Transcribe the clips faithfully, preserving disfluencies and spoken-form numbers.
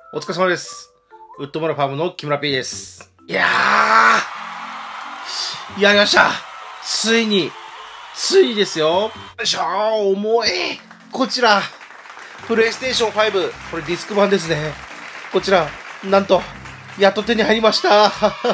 お疲れ様です。ウッドモラファームの木村 P です。いやー、やりました。ついに、ついにですよ。よいしょー、重い。こちら、プレイステーションファイブ、これディスク版ですね。こちら、なんと、やっと手に入りました。う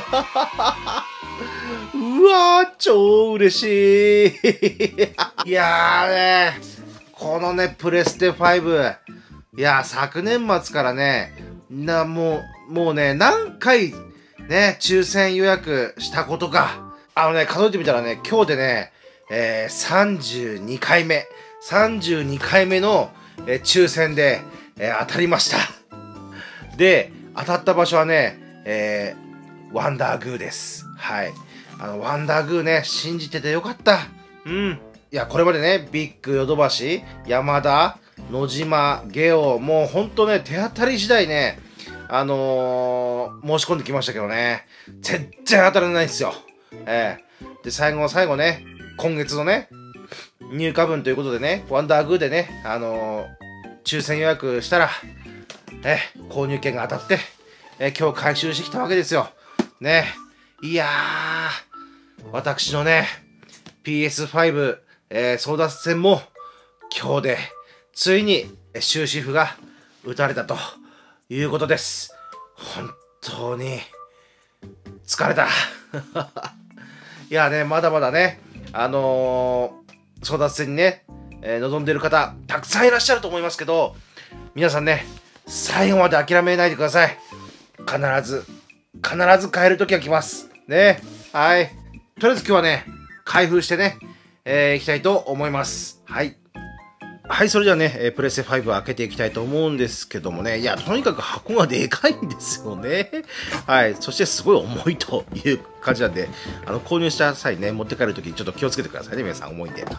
わー、超嬉しい。いやーね、このね、プレステファイブ、いやー、昨年末からね、な、もう、もうね、何回、ね、抽選予約したことか。あのね、数えてみたらね、今日でね、えー、さんじゅうにかいめ、さんじゅうにかいめの、えー、抽選で、えー、当たりました。で、当たった場所はね、えー、ワンダーグーです。はい。あの、ワンダーグーね、信じててよかった。うん。いや、これまでね、ビッグヨドバシ、山田、野島、ゲオ、もうほんとね、手当たり次第ね、あのー、申し込んできましたけどね、全然当たらないんですよ。ええー、で、最後の最後ね、今月のね、入荷分ということでね、ワンダーグーでね、あのー、抽選予約したら、えー、購入券が当たって、えー、今日回収してきたわけですよ。ね。いやー、私のね、ピーエスファイブ、えー、争奪戦も今日でついに終止符が打たれたということです。本当に疲れた。いやね、まだまだね、あのー、争奪戦にね、えー、望んでいる方たくさんいらっしゃると思いますけど、皆さんね、最後まで諦めないでください。必ず、必ず買える時が来ます。ね。はい。とりあえず今日はね、開封してね、えー、いきたいと思います。はい。はい、それではね、えー、プレステファイブ開けていきたいと思うんですけどもね、いや、とにかく箱がでかいんですよね。はい、そしてすごい重いという感じなんで、あの、購入した際ね、持って帰るときにちょっと気をつけてくださいね、皆さん、重いんで。はい。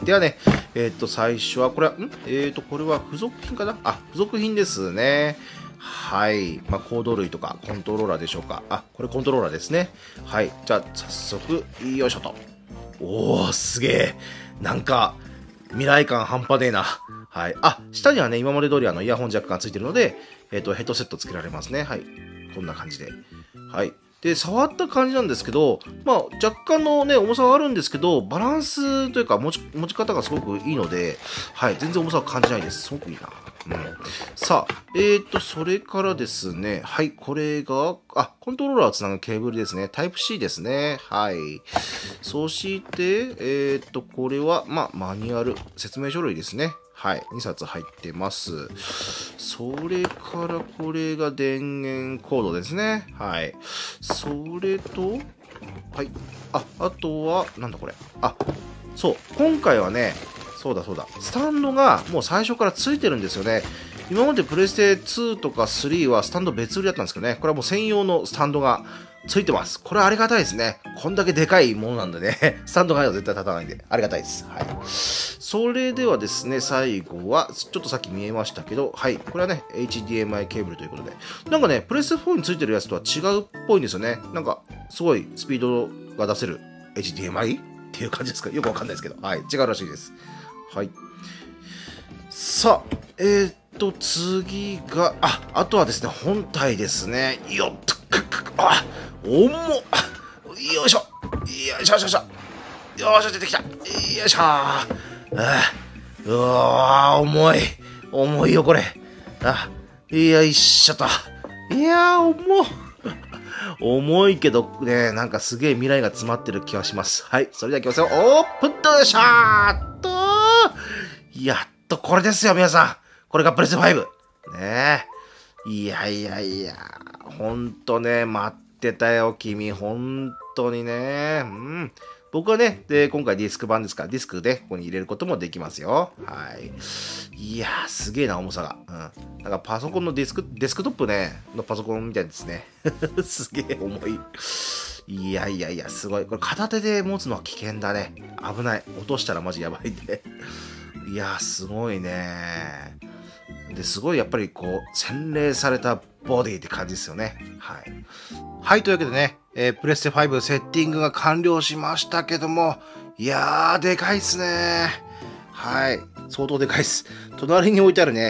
ではね、えー、っと、最初は、これは、んえー、っと、これは付属品かなあ、付属品ですね。はい。まあ、コード類とか、コントローラーでしょうか。あ、これコントローラーですね。はい。じゃあ、早速、よいしょと。おー、すげえ。なんか、未来感半端ねえな。はい。あ、下にはね、今まで通りあのイヤホンジャックがついてるので、えっと、ヘッドセットつけられますね。はい。こんな感じで。はい。で、触った感じなんですけど、まあ、若干のね、重さはあるんですけど、バランスというか持ち、持ち方がすごくいいので、はい。全然重さは感じないです。すごくいいな。うん。さあ、えーと、それからですね、はい。これが、あ、コントローラーをつなぐケーブルですね。タイプ シー ですね。はい。そして、えーと、これは、まあ、マニュアル、説明書類ですね。はい。にさつ入ってます。それからこれが電源コードですね。はい。それと、はい。あ、あとは、なんだこれ。あ、そう。今回はね、そうだそうだ。スタンドがもう最初からついてるんですよね。今までプレステツーとかスリーはスタンド別売りだったんですけどね。これはもう専用のスタンドがついてます。これはありがたいですね。こんだけでかいものなんでね。スタンドがないと絶対立たないんで、ありがたいです。はい。それではですね、最後は、ちょっとさっき見えましたけど、はい。これはね、エイチディーエムアイ ケーブルということで。なんかね、プレステフォーについてるやつとは違うっぽいんですよね。なんか、すごいスピードが出せる エイチディーエムアイ っていう感じですか。よくわかんないですけど。はい。違うらしいです。はい。さあ、えー、っと、次が、あ、あとはですね、本体ですね。よっと、あ、重っ。よいしょ。よいしょよいしょ。よいしょ、出てきた。よいしょ。あうわー、重い。重いよ、これ。あ、よいしょと。いやー、重っ。重いけどね、なんかすげえ未来が詰まってる気がします。はい、それではいきますよ。オープンとしゃーっとやっとこれですよ、皆さん。これがプレステファイブ。ねえ。いやいやいや、ほんとね、待ってたよ、君。ほんとにね。うん。僕はね、で、今回ディスク版ですから、ディスクでここに入れることもできますよ。はい。いやー、すげえな、重さが。うん。なんかパソコンのディスク、デスクトップね、のパソコンみたいですね。すげえ重い。いやいやいや、すごい。これ片手で持つのは危険だね。危ない。落としたらマジやばいんで。いやー、すごいね。で、すごいやっぱりこう、洗練されたボディって感じですよね。はい。はい、というわけでね、えー、プレステファイブセッティングが完了しましたけども、いやー、でかいっすね。はい。相当でかいっす。隣に置いてあるね、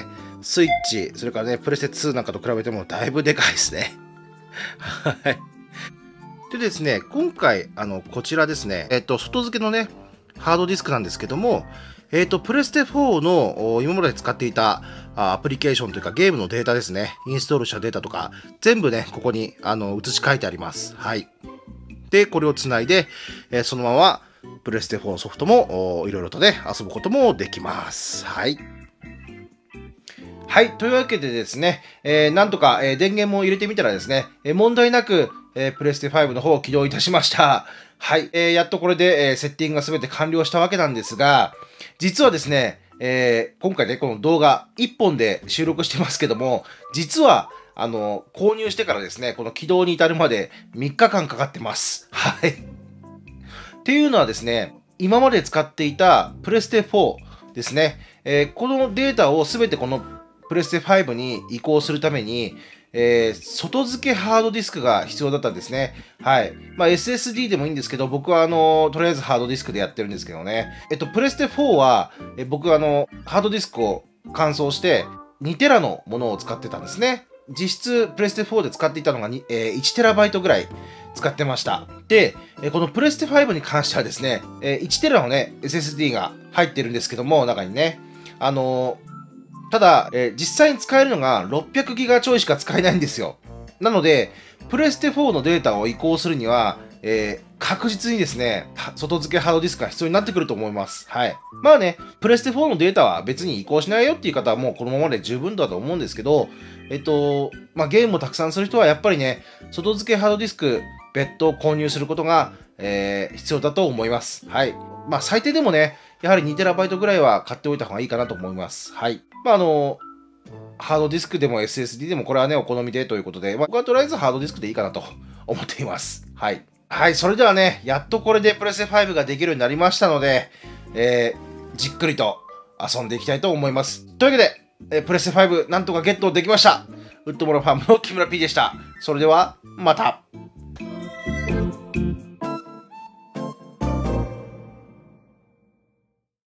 スイッチ、それからね、プレステツーなんかと比べてもだいぶでかいですね。はい。でですね、今回、あの、こちらですね、えっと、外付けのね、ハードディスクなんですけども、えっと、プレステフォーの今まで使っていたアプリケーションというかゲームのデータですね、インストールしたデータとか、全部ね、ここにあの移し替えてあります。はい。で、これをつないで、えー、そのままプレステフォーのソフトもいろいろとね、遊ぶこともできます。はい。はい。というわけでですね、えー、なんとか、えー、電源も入れてみたらですね、えー、問題なく、えー、プレステファイブの方を起動いたしました。はい。えー、やっとこれで、えー、セッティングが全て完了したわけなんですが、実はですね、えー、今回ね、この動画いっぽんで収録してますけども、実は、あの、購入してからですね、この起動に至るまでみっかかんかかってます。はい。っていうのはですね、今まで使っていたプレステフォーですね、えー、このデータを全てこのプレステファイブに移行するために、えー、外付けハードディスクが必要だったんですね。はい。まあ、エスエスディー でもいいんですけど、僕はあの、とりあえずハードディスクでやってるんですけどね。えっと、プレステフォーは、え僕はあの、ハードディスクを乾燥して、にテラのものを使ってたんですね。実質、プレステフォーで使っていたのがに、えー、いちテラバイトぐらい使ってました。で、えこのプレステファイブに関してはですね、えいちテラのね、エスエスディー が入ってるんですけども、中にね。あのーただ、えー、実際に使えるのがろっぴゃくギガちょいしか使えないんですよ。なので、プレステフォーのデータを移行するには、えー、確実にですね、外付けハードディスクが必要になってくると思います。はい。まあね、プレステフォーのデータは別に移行しないよっていう方はもうこのままで十分だと思うんですけど、えっと、まあゲームをたくさんする人はやっぱりね、外付けハードディスク別途購入することが、えー、必要だと思います。はい。まあ最低でもね、やはりにテラバイトぐらいは買っておいた方がいいかなと思います。はい。まあ、あの、ハードディスクでも エスエスディー でもこれはね、お好みでということで、まあ、僕はとりあえずハードディスクでいいかなと思っています。はい。はい、それではね、やっとこれでプレステファイブができるようになりましたので、えー、じっくりと遊んでいきたいと思います。というわけで、えー、プレステファイブなんとかゲットできました。ウッドモラファームの木村 P でした。それでは、また。